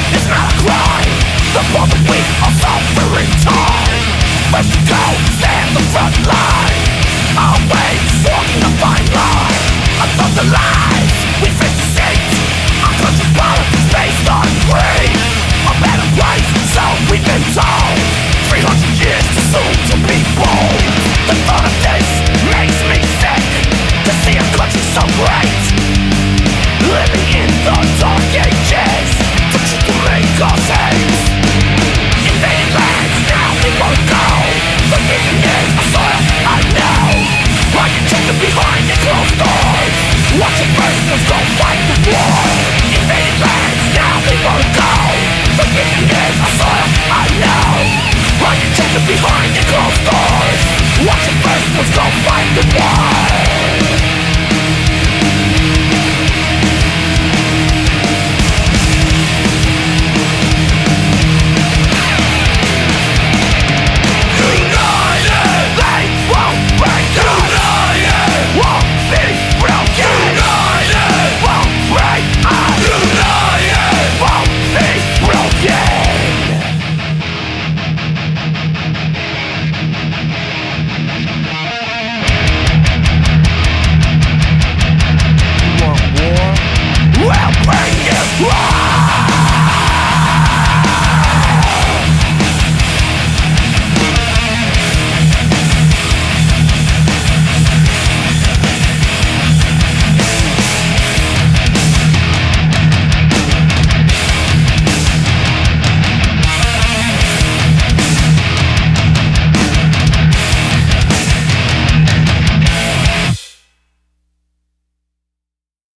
It's not a crime. The poor, the weak are suffering time. First to go, stand the front line. Always walking a fine line. Above the lies, we face deceit. Our country's politics based on greed. A better place, so we've been told. 300 years too soon to be bold. The thought of this makes me sick. To see a country so great living in the dark ages. The truth will make us hate. Invaded lands, now they won't go. Forgiving is a soil I know. I can check them behind the closed doors. Watch it first, let's go fight the war. Invaded lands, now they won't go. Forgiving is a soil I know. I can check them behind the closed doors. Watch it first, let's go fight the war.